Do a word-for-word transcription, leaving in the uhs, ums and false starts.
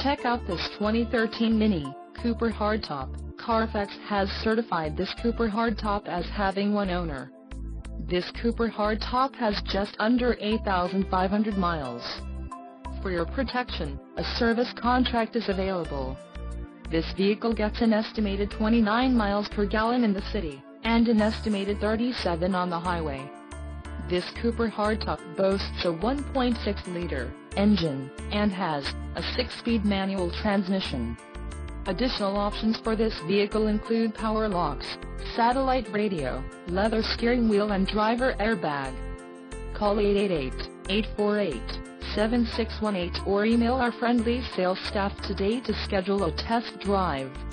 Check out this twenty thirteen Mini Cooper Hardtop. Carfax has certified this Cooper Hardtop as having one owner. This Cooper Hardtop has just under eight thousand five hundred miles. For your protection, a service contract is available. This vehicle gets an estimated twenty-nine miles per gallon in the city, and an estimated thirty-seven on the highway. This Cooper Hardtop boasts a one point six liter engine, and has a six-speed manual transmission. Additional options for this vehicle include power locks, satellite radio, leather steering wheel and driver airbag. Call eight eight eight, eight four eight, seven six one eight or email our friendly sales staff today to schedule a test drive.